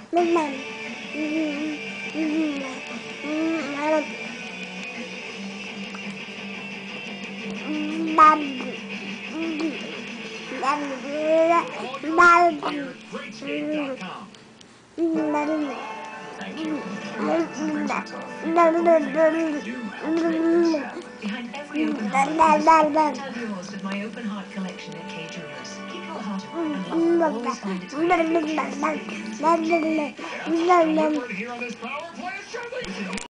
Thank you. Behind every open heart is a story. Tell yours with my open heart collection at K Jewelers. Keep your heart open and love will always find its way to you. Anyone here on this power play assembly?